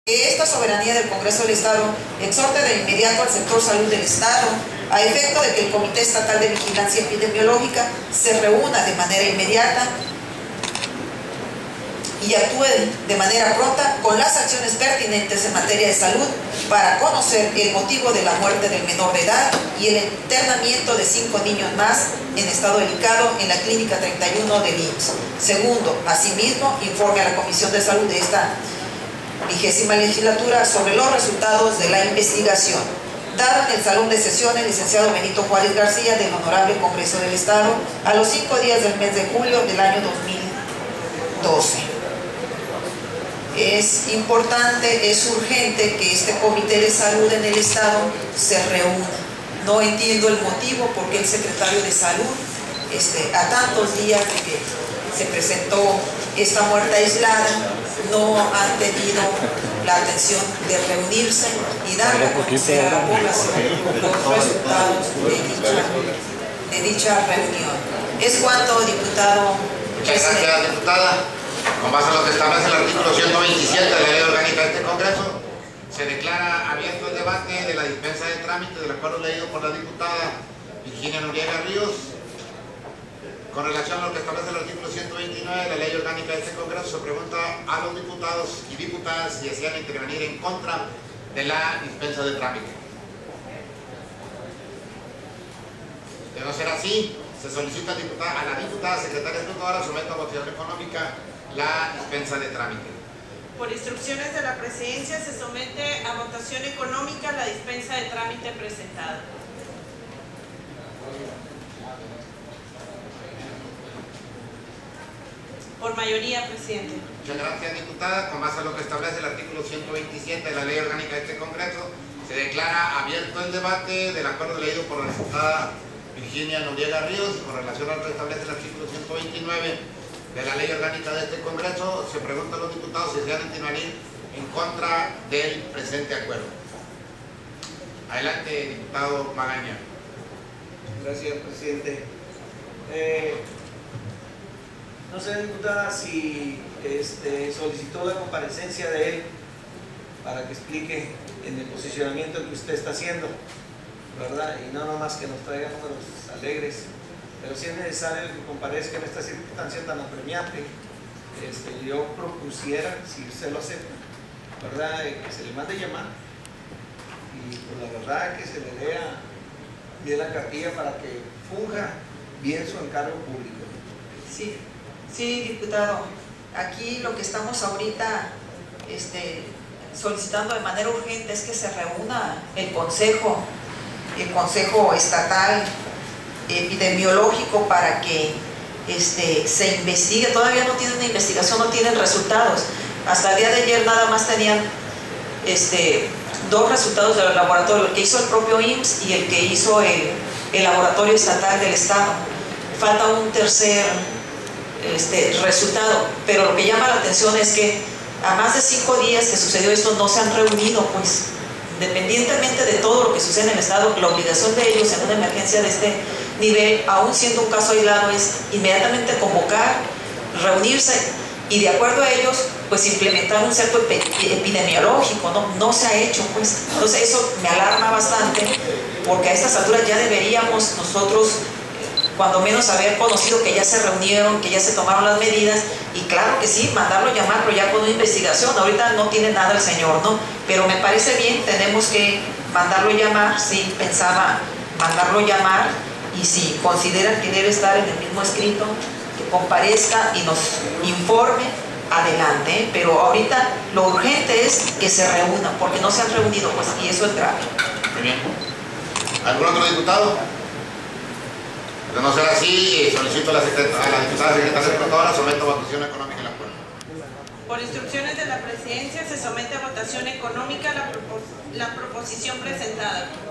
Esta soberanía del Congreso del Estado exhorta de inmediato al sector salud del Estado a efecto de que el Comité Estatal de Vigilancia Epidemiológica se reúna de manera inmediata y actúe de manera pronta con las acciones pertinentes en materia de salud para conocer el motivo de la muerte del menor de edad y el internamiento de 5 niños más en estado delicado en la Clínica 31 del IMSS. Segundo, asimismo, informe a la Comisión de Salud de esta 20ª legislatura sobre los resultados de la investigación dada en el Salón de Sesiones licenciado Benito Juárez García del Honorable Congreso del Estado a los 5 días del mes de julio del año 2012. Es importante, es urgente que este Comité de Salud en el Estado se reúna. No entiendo el motivo por qué el secretario de Salud, a tantos días de que se presentó esta muerte aislada, no han tenido la atención de reunirse y dar a conocer a la población los resultados de dicha reunión. Es cuanto, diputado. Muchas gracias, diputada. Con base a lo que establece el artículo 127 de la Ley Orgánica de este Congreso, se declara abierto el debate de la dispensa de trámite del acuerdo leído por la diputada Virginia Noriega Ríos. Con relación a lo que establece el artículo 129 de la Ley Orgánica de este Congreso, se pregunta a los diputados y diputadas si desean intervenir en contra de la dispensa de trámite. De no ser así, se solicita a la diputada secretaria ejecutora someta a votación económica la dispensa de trámite. Por instrucciones de la Presidencia se somete a votación económica la dispensa de trámite presentada. Por mayoría, presidente. Muchas gracias, diputada. Con base a lo que establece el artículo 127 de la Ley Orgánica de este Congreso, se declara abierto el debate del acuerdo leído por la diputada Virginia Noriega Ríos. Con relación a lo que establece el artículo 129 de la Ley Orgánica de este Congreso, se pregunta a los diputados si desean intervenir en contra del presente acuerdo. Adelante, diputado Magaña. Gracias, presidente. No sé, diputada, si solicitó la comparecencia de él para que explique en el posicionamiento que usted está haciendo, ¿verdad? Y no nomás que nos traiga números alegres, pero si es necesario que comparezca en esta circunstancia tan apremiante, yo propusiera, si usted lo acepta, ¿verdad?, que se le mande llamar y pues la verdad que se le lea bien la cartilla para que funja bien su encargo público. Sí, diputado, aquí lo que estamos ahorita solicitando de manera urgente es que se reúna el Consejo Estatal Epidemiológico para que se investigue. Todavía no tienen una investigación, no tienen resultados. Hasta el día de ayer nada más tenían 2 resultados del laboratorio, el que hizo el propio IMSS y el que hizo el Laboratorio Estatal del Estado. Falta un tercer resultado, pero lo que llama la atención es que a más de 5 días que sucedió esto no se han reunido, pues independientemente de todo lo que sucede en el Estado, la obligación de ellos en una emergencia de este nivel, aún siendo un caso aislado, es inmediatamente convocar, reunirse y de acuerdo a ellos, pues implementar un cerco epidemiológico. No se ha hecho, pues. Entonces eso me alarma bastante, porque a estas alturas ya deberíamos nosotros cuando menos haber conocido que ya se reunieron, que ya se tomaron las medidas, y claro que sí, mandarlo llamar, pero ya con una investigación. Ahorita no tiene nada el señor, ¿no? Pero me parece bien, tenemos que mandarlo llamar. Sí, pensaba mandarlo llamar, y si consideran que debe estar en el mismo escrito, que comparezca y nos informe, adelante, ¿eh? Pero ahorita lo urgente es que se reúnan, porque no se han reunido, pues, y eso es grave. Muy bien. ¿Algún otro diputado? De no ser así, solicito a la diputada secretaria ejecutora someta a votación económica el acuerdo. Por instrucciones de la Presidencia se somete a votación económica la proposición presentada.